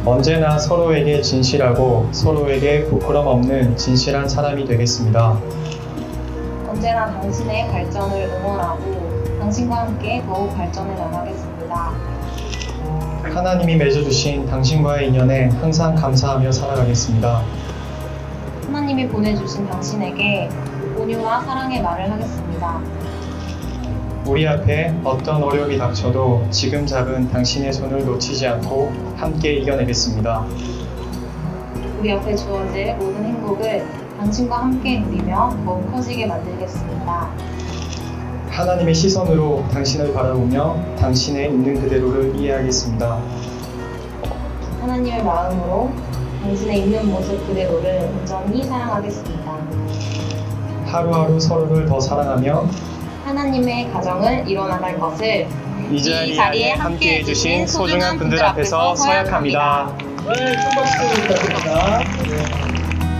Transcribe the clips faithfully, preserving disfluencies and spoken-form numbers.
언제나 서로에게 진실하고 서로에게 부끄럼 없는 진실한 사람이 되겠습니다. 언제나 당신의 발전을 응원하고 당신과 함께 더욱 발전해 나가겠습니다. 하나님이 맺어주신 당신과의 인연에 항상 감사하며 살아가겠습니다. 하나님이 보내주신 당신에게 온유와 사랑의 말을 하겠습니다. 우리 앞에 어떤 어려움이 닥쳐도 지금 잡은 당신의 손을 놓치지 않고 함께 이겨내겠습니다. 우리 앞에 주어질 모든 행복을 당신과 함께 누리며 더욱 커지게 만들겠습니다. 하나님의 시선으로 당신을 바라보며 당신의 있는 그대로를 이해하겠습니다. 하나님의 마음으로 당신의 있는 모습 그대로를 온전히 사랑하겠습니다. 하루하루 서로를 더 사랑하며 하나님의 가정을 이뤄나갈 것을 이 자리에 함께해 주신 소중한 분들 앞에서 서약합니다. 네, 큰 박수 부탁드립니다. 네.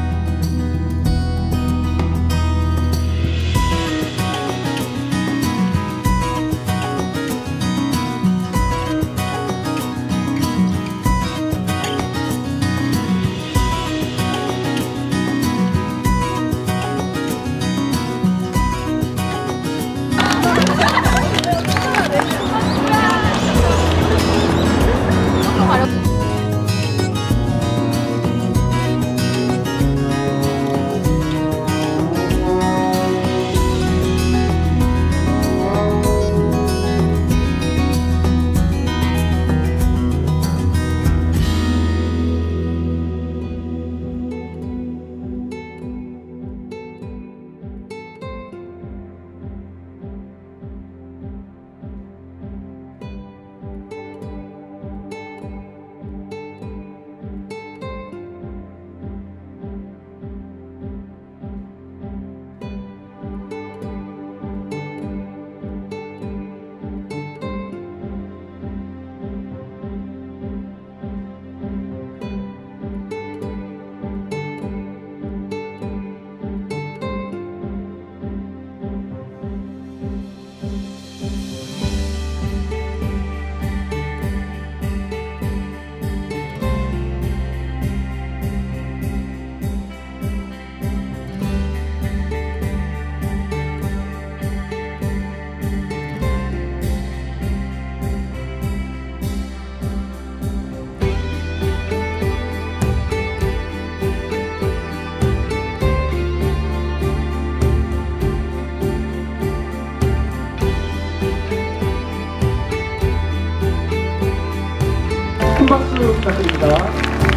큰 박수 부탁드립니다.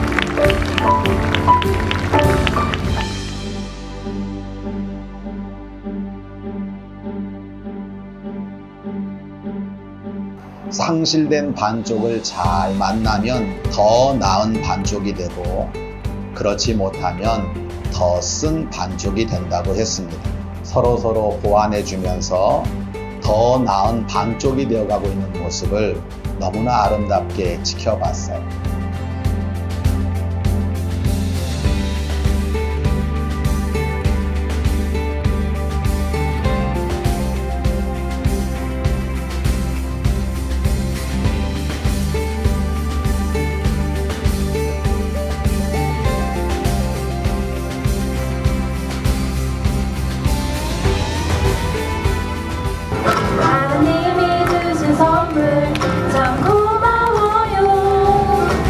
상실된 반쪽을 잘 만나면 더 나은 반쪽이 되고 그렇지 못하면 더 쓴 반쪽이 된다고 했습니다. 서로서로 보완해주면서 더 나은 반쪽이 되어가고 있는 모습을 너무나 아름답게 지켜봤어요. 하나님이 주신 선물 참 고마워요.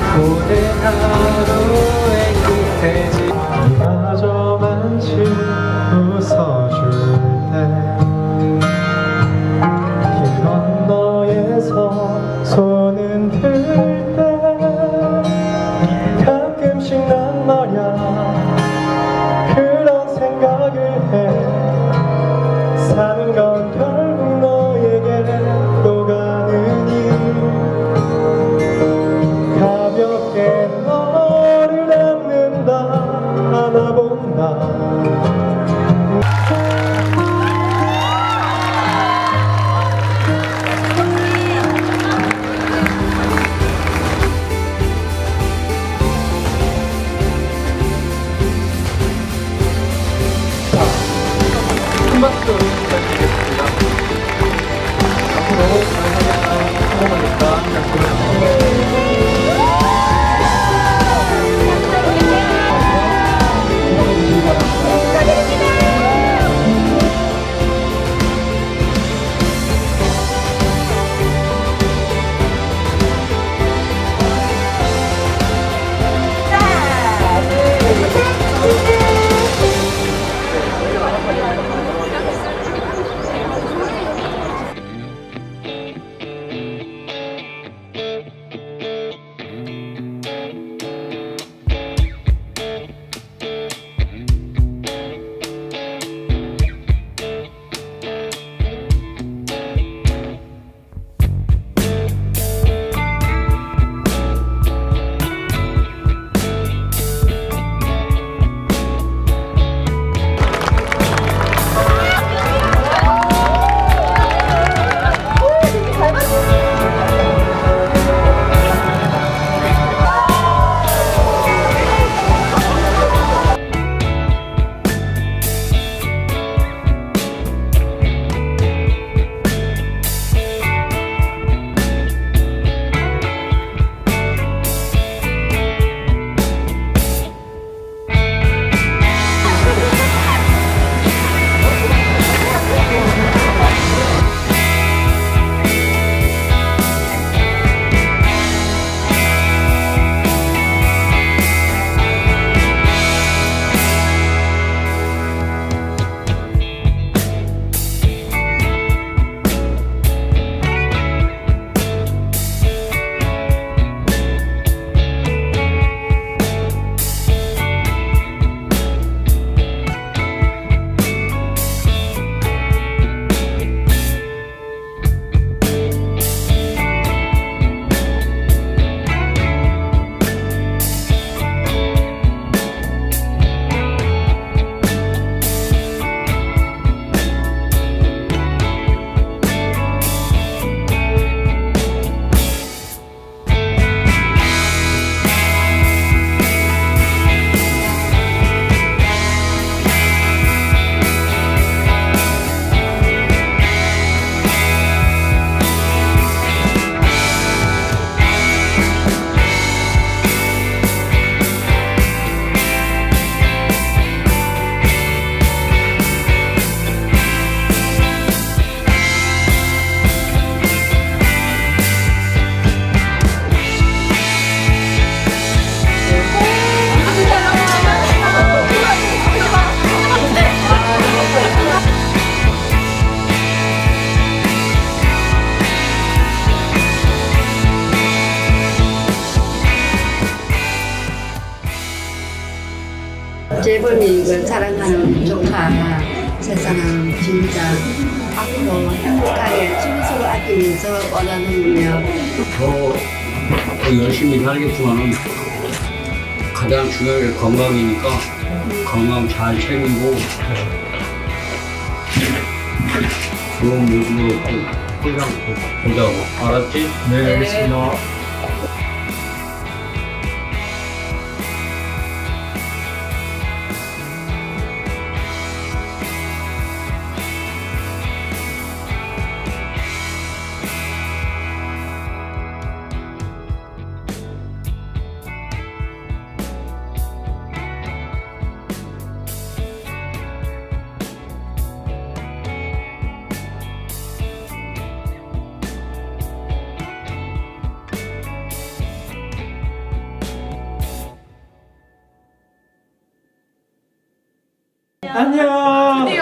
재범이를 사랑하는 조카 세상은 진짜 앞으로 행복하게 서로 아끼면서 원하는군요. 더, 더 열심히 살겠지만은 가장 중요한 게 건강이니까 건강 잘 챙기고 좋은 모습으로 항상 보자고. 알았지? 네, 알겠습니다. 안녕.